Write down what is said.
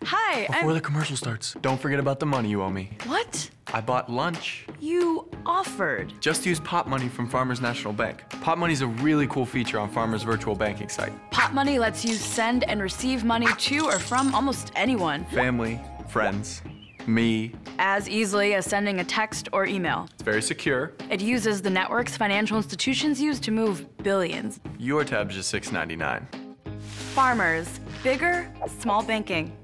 Hi, Before the commercial starts, don't forget about the money you owe me. What? I bought lunch. You offered. Just use Pop Money from Farmers National Bank. Pop Money is a really cool feature on Farmers' virtual banking site. Pop Money lets you send and receive money to or from almost anyone. Family, friends, me. As easily as sending a text or email. It's very secure. It uses the networks financial institutions use to move billions. Your tab's just $6.99. Farmers. Bigger, small banking.